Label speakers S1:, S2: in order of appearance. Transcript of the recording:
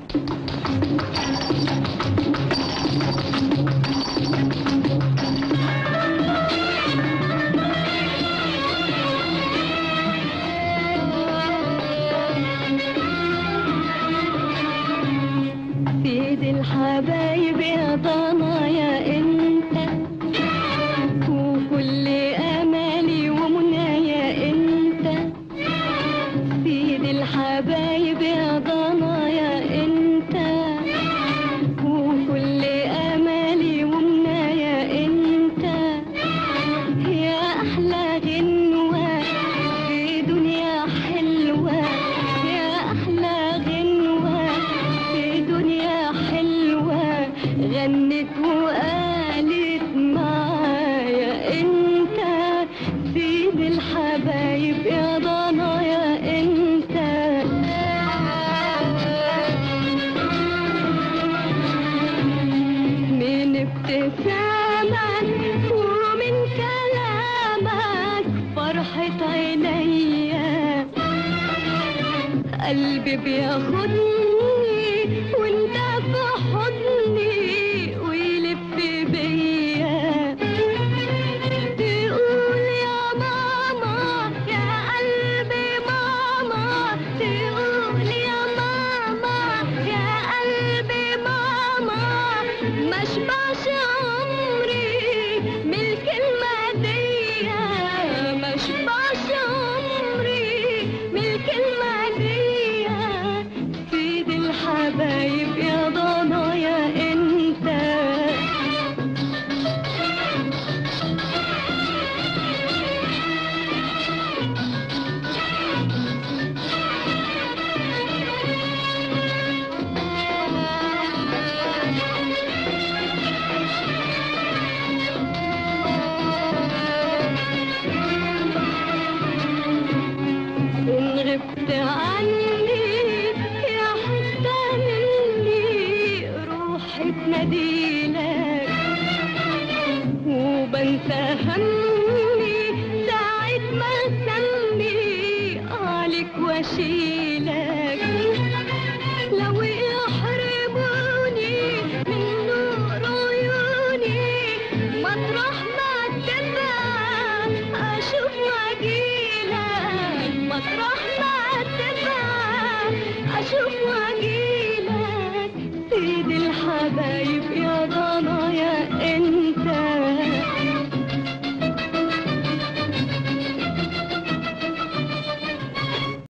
S1: سيد الحبايب يا ضنايا انت، وكل امالي ومنايا انت. سيد الحبايب يا ضنايا انت، وكل امالي ومنايا انت. يا احلى غنوة في دنيا حلوة، يا احلى غنوة في دنيا حلوة. غنت وقالت معايا انت، سيد الحبايب يا ضنايا انت. من ابتسامك ومن كلامك فرحة عينيا، قلبي بياخدني وانت في حضني ويلف بيا. تقول يا ماما يا قلبي ماما، تقول يا ماما يا قلبي ماما. ما اشبعش عمري من الكلمة دي، ما اشبعش عمري من الكلمة دي. سيد الحبايب يا ضنايا انت. إن غبت عني يا حتة مني روحي تناديلك، وبنسى همي ساعة ما سمي عليك واشيلك. لو يحرموني من نور عيوني مطرح ما تبقى اشوف واجيلك، مطرح ما تبقى اشوف واجيلك. سيد الحبايب يا ضنايا